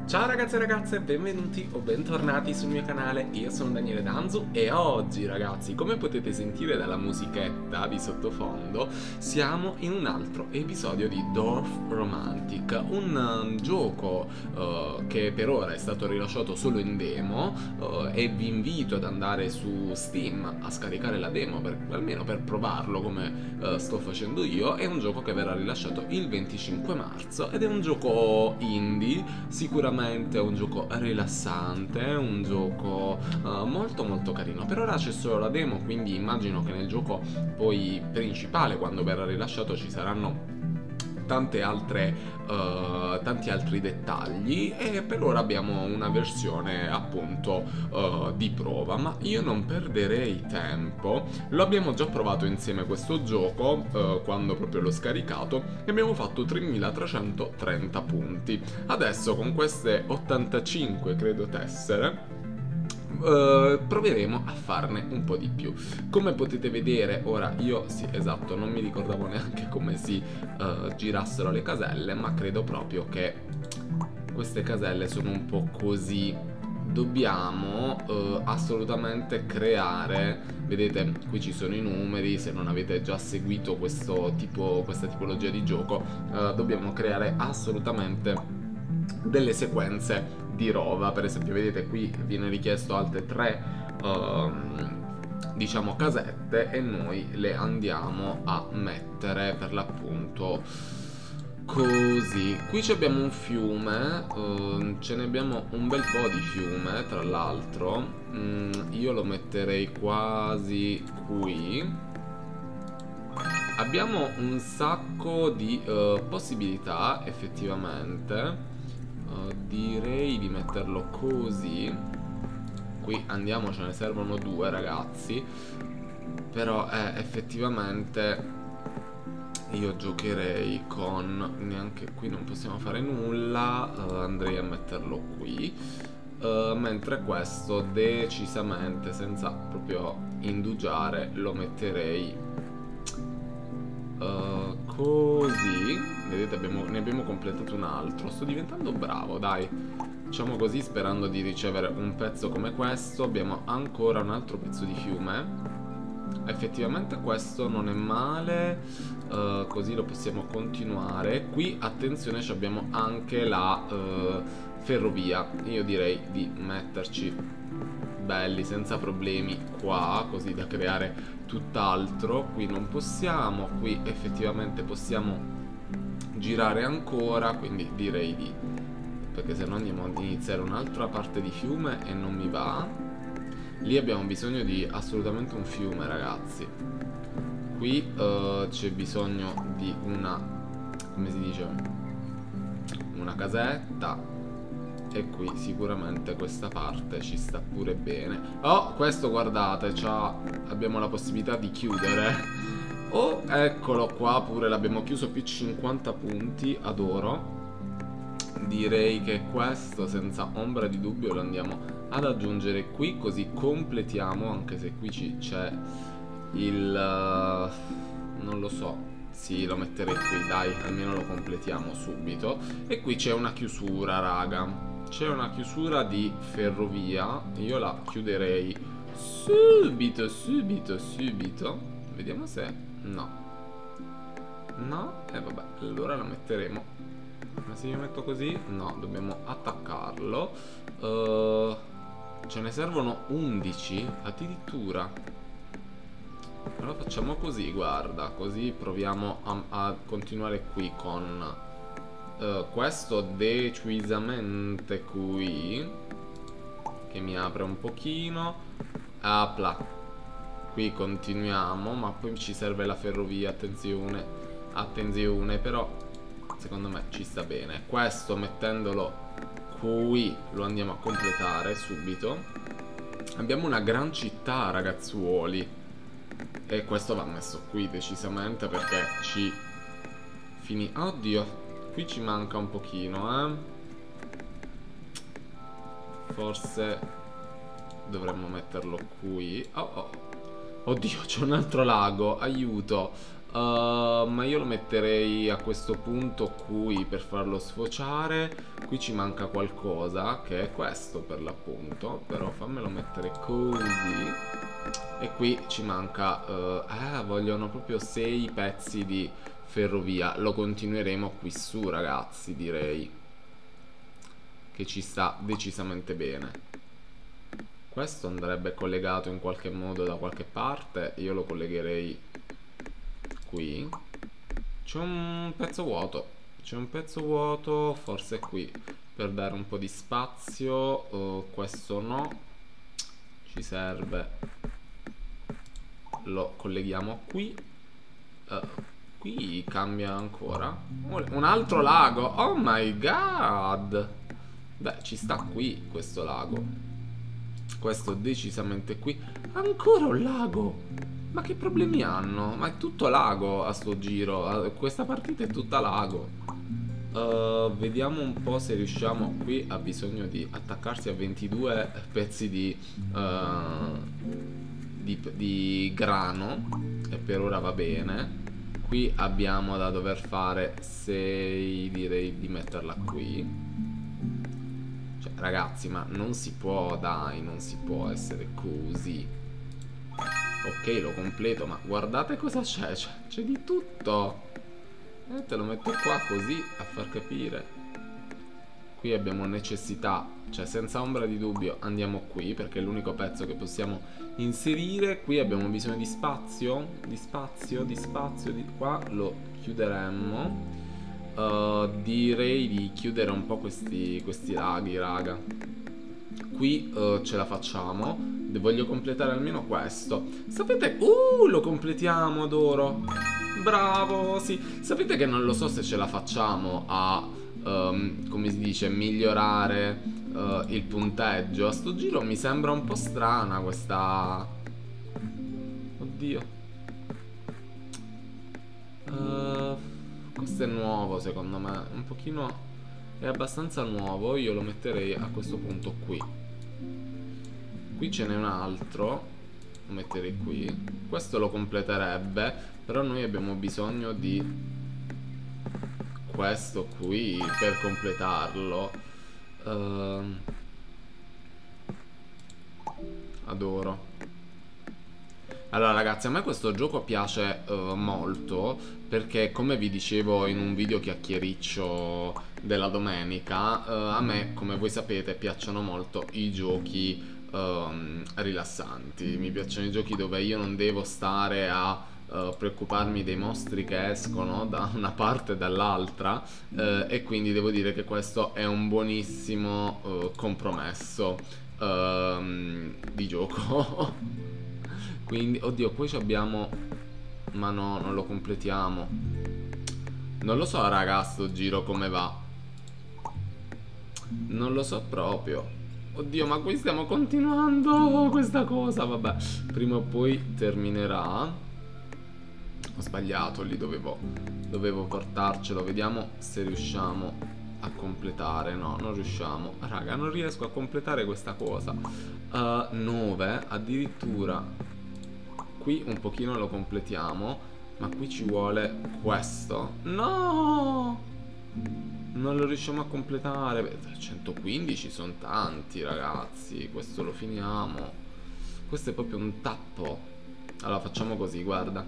Ciao ragazzi e ragazze, benvenuti o bentornati sul mio canale, io sono Daniele Danzu e oggi ragazzi, come potete sentire dalla musichetta di sottofondo, siamo in un altro episodio di Dwarf Romantic, un gioco che per ora è stato rilasciato solo in demo e vi invito ad andare su Steam a scaricare la demo, almeno per provarlo come sto facendo io. È un gioco che verrà rilasciato il 25 marzo ed è un gioco indie, sicuramente è un gioco rilassante, un gioco molto carino. Per ora c'è solo la demo, quindi immagino che nel gioco poi principale, quando verrà rilasciato, ci saranno tanti altri dettagli, e per ora abbiamo una versione appunto di prova, ma io non perderei tempo. Lo abbiamo già provato insieme questo gioco quando proprio l'ho scaricato e abbiamo fatto 3330 punti. Adesso con queste 85 credo tessere proveremo a farne un po' di più. Come potete vedere ora, io sì, esatto, non mi ricordavo neanche come si girassero le caselle, ma credo proprio che queste caselle sono un po' così. Dobbiamo assolutamente creare, vedete qui ci sono i numeri, se non avete già seguito questa tipologia di gioco, dobbiamo creare assolutamente delle sequenze di roba. Per esempio vedete qui viene richiesto altre 3 diciamo casette e noi le andiamo a mettere per l'appunto così. Qui abbiamo un fiume, ce ne abbiamo un bel po' di fiume tra l'altro. Io lo metterei quasi qui. Abbiamo un sacco di possibilità effettivamente. Direi di metterlo così. Qui andiamo, ce ne servono 2 ragazzi. Però effettivamente io giocherei con... neanche qui non possiamo fare nulla. Andrei a metterlo qui. Mentre questo decisamente, senza proprio indugiare, lo metterei così. Vedete, ne abbiamo completato un altro. Sto diventando bravo, dai. Facciamo così, sperando di ricevere un pezzo come questo. Abbiamo ancora un altro pezzo di fiume. Effettivamente questo non è male. Così lo possiamo continuare. Qui, attenzione, abbiamo anche la ferrovia. Io direi di metterci belli senza problemi qua, così da creare tutt'altro. Qui non possiamo. Qui effettivamente possiamo girare ancora, quindi direi di... perché se no andiamo ad iniziare un'altra parte di fiume e non mi va. Lì abbiamo bisogno di assolutamente un fiume ragazzi. Qui c'è bisogno di una... come si dice? Una casetta. E qui sicuramente questa parte ci sta pure bene. Oh, questo guardate, abbiamo la possibilità di chiudere. Oh, eccolo qua, pure l'abbiamo chiuso, più 50 punti, adoro. Direi che questo senza ombra di dubbio lo andiamo ad aggiungere qui, così completiamo, anche se qui c'è il... non lo so, sì, lo metterei qui, dai, almeno lo completiamo subito. E qui c'è una chiusura, raga. C'è una chiusura di ferrovia, io la chiuderei subito. Vediamo se... no. E vabbè, allora la metteremo. Ma se io metto così, no, dobbiamo attaccarlo. Ce ne servono 11 addirittura. Allora facciamo così, guarda, così proviamo a continuare qui con questo decisamente qui, che mi apre un pochino. Apla. Qui continuiamo, ma poi ci serve la ferrovia, attenzione, però secondo me ci sta bene. Questo mettendolo qui lo andiamo a completare subito. Abbiamo una gran città ragazzuoli, e questo va messo qui decisamente perché ci oddio, qui ci manca un pochino, forse dovremmo metterlo qui. Oh, oddio, c'è un altro lago, aiuto. Ma io lo metterei a questo punto qui per farlo sfociare. Qui ci manca qualcosa, che è questo per l'appunto. Però fammelo mettere così. E qui ci manca vogliono proprio 6 pezzi di ferrovia. Lo continueremo qui su, ragazzi, direi, che ci sta decisamente bene. Questo andrebbe collegato in qualche modo da qualche parte. Io lo collegherei qui. C'è un pezzo vuoto. C'è un pezzo vuoto, forse qui, per dare un po' di spazio. Questo no, ci serve. Lo colleghiamo qui. Qui cambia ancora. Un altro lago. Oh my god. Beh, ci sta qui questo lago. Questo decisamente qui. Ancora un lago. Ma che problemi hanno? Ma è tutto lago a sto giro. Questa partita è tutta lago. Vediamo un po' se riusciamo. Qui ha bisogno di attaccarsi a 22 pezzi di grano. E per ora va bene. Qui abbiamo da dover fare 6. Direi di metterla qui. Cioè, ragazzi, ma non si può, dai, non si può essere così. Ok, lo completo, ma guardate cosa c'è. C'è di tutto. Te lo metto qua così a far capire. Qui abbiamo necessità, cioè senza ombra di dubbio andiamo qui, perché è l'unico pezzo che possiamo inserire. Qui abbiamo bisogno di spazio. Di spazio. Qua lo chiuderemmo. Direi di chiudere un po' questi laghi, raga. Qui ce la facciamo. Voglio completare almeno questo. Sapete? Lo completiamo, adoro. Bravo, sì. Sapete che non lo so se ce la facciamo a come si dice, migliorare il punteggio. A sto giro mi sembra un po' strana questa. Oddio. Questo è nuovo secondo me. Un pochino. È abbastanza nuovo. Io lo metterei a questo punto qui. Qui ce n'è un altro. Lo metterei qui. Questo lo completerebbe. Però noi abbiamo bisogno di questo qui per completarlo. Adoro. Allora ragazzi, a me questo gioco piace molto, perché come vi dicevo in un video chiacchiericcio della domenica, a me, come voi sapete, piacciono molto i giochi rilassanti. Mi piacciono i giochi dove io non devo stare a preoccuparmi dei mostri che escono da una parte e dall'altra, e quindi devo dire che questo è un buonissimo compromesso di gioco. Quindi, oddio, poi abbiamo. Ma no, non lo completiamo. Non lo so, raga, sto giro come va. Non lo so proprio. Oddio, ma qui stiamo continuando questa cosa. Vabbè, prima o poi terminerà. Ho sbagliato, lì dovevo portarcelo. Vediamo se riusciamo a completare. No, non riusciamo. Raga, non riesco a completare questa cosa. 9, addirittura. Qui un pochino lo completiamo, ma qui ci vuole questo. No! Non lo riusciamo a completare. 115 sono tanti, ragazzi. Questo lo finiamo. Questo è proprio un tappo. Allora facciamo così, guarda.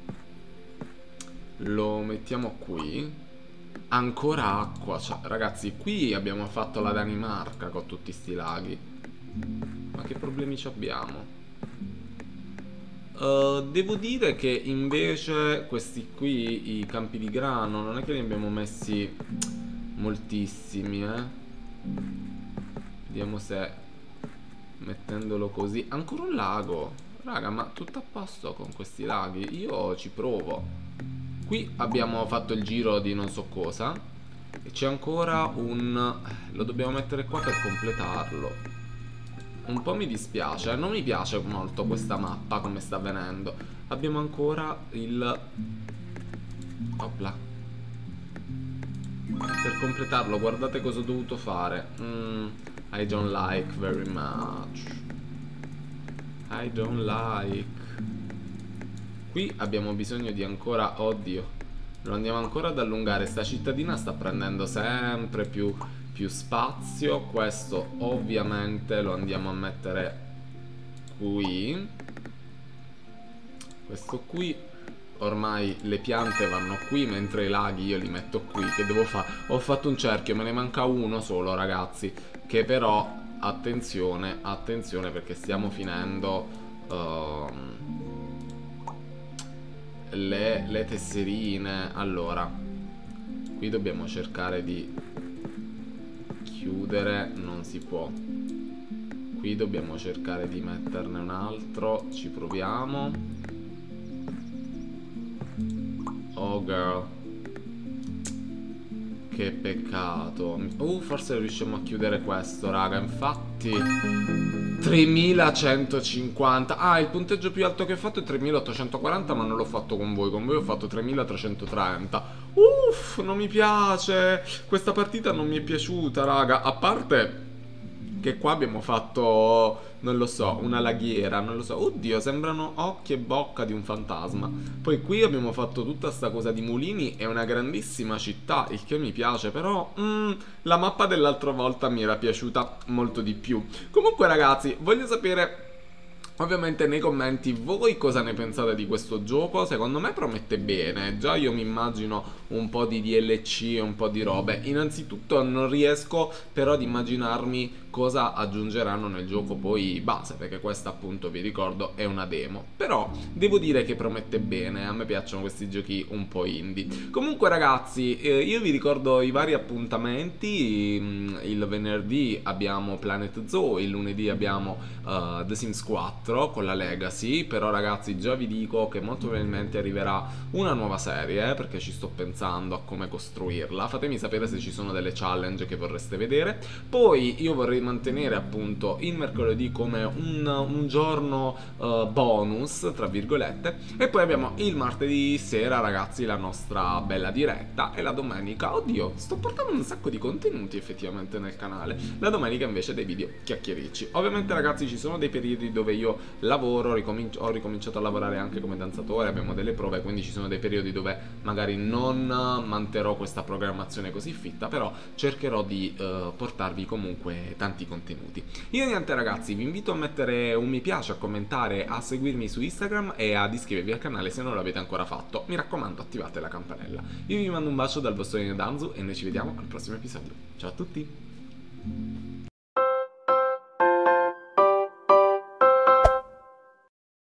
Lo mettiamo qui. Ancora acqua, cioè, ragazzi, qui abbiamo fatto la Danimarca con tutti sti laghi. Ma che problemi ci abbiamo? Devo dire che invece questi qui, i campi di grano, non è che li abbiamo messi moltissimi, Vediamo se mettendolo così. Ancora un lago. Raga, ma tutto a posto con questi laghi? Io ci provo. Qui abbiamo fatto il giro di non so cosa. E c'è ancora un. Lo dobbiamo mettere qua per completarlo. Un po' mi dispiace, non mi piace molto questa mappa come sta venendo. Abbiamo ancora il. Opla. Per completarlo, guardate cosa ho dovuto fare. I don't like very much. I don't like. Qui abbiamo bisogno di ancora... Oddio, lo andiamo ancora ad allungare. Sta cittadina sta prendendo sempre più spazio. Questo ovviamente lo andiamo a mettere qui. Questo qui. Ormai le piante vanno qui, mentre i laghi io li metto qui. Che devo fare? Ho fatto un cerchio, me ne manca uno solo, ragazzi. Che però, attenzione, attenzione, perché stiamo finendo le tesserine. Allora, qui dobbiamo cercare di chiudere. Non si può. Qui dobbiamo cercare di metterne un altro. Ci proviamo. Oh girl, che peccato. Forse riusciamo a chiudere questo, raga. Infatti 3150. Ah, il punteggio più alto che ho fatto è 3840, ma non l'ho fatto con voi. Con voi ho fatto 3330. Uff, non mi piace. Questa partita non mi è piaciuta, raga. A parte che qua abbiamo fatto, non lo so, una laghiera, non lo so. Oddio, sembrano occhi e bocca di un fantasma. Poi qui abbiamo fatto tutta sta cosa di mulini. È una grandissima città, il che mi piace. Però la mappa dell'altra volta mi era piaciuta molto di più. Comunque ragazzi, voglio sapere ovviamente nei commenti voi cosa ne pensate di questo gioco. Secondo me promette bene. Già io mi immagino un po' di DLC e un po' di robe. Innanzitutto non riesco però ad immaginarmi cosa aggiungeranno nel gioco poi base, perché questa appunto vi ricordo è una demo. Però devo dire che promette bene. A me piacciono questi giochi un po' indie. Comunque ragazzi, io vi ricordo i vari appuntamenti. Il venerdì abbiamo Planet Zoo, il lunedì abbiamo The Sims 4 con la Legacy. Però ragazzi, già vi dico che molto probabilmente arriverà una nuova serie, perché ci sto pensando a come costruirla. Fatemi sapere se ci sono delle challenge che vorreste vedere. Poi io vorrei mantenere appunto il mercoledì come un giorno bonus, tra virgolette. E poi abbiamo il martedì sera, ragazzi, la nostra bella diretta. E la domenica, oddio, sto portando un sacco di contenuti effettivamente nel canale. La domenica invece dei video chiacchiericci. Ovviamente ragazzi ci sono dei periodi dove io lavoro, ho ricominciato a lavorare anche come danzatore, abbiamo delle prove, quindi ci sono dei periodi dove magari non manterrò questa programmazione così fitta, però cercherò di portarvi comunque tanti contenuti. Io niente ragazzi, vi invito a mettere un mi piace, a commentare, a seguirmi su Instagram e ad iscrivervi al canale se non l'avete ancora fatto. Mi raccomando, attivate la campanella. Io vi mando un bacio dal vostro Danzu e noi ci vediamo al prossimo episodio. Ciao a tutti!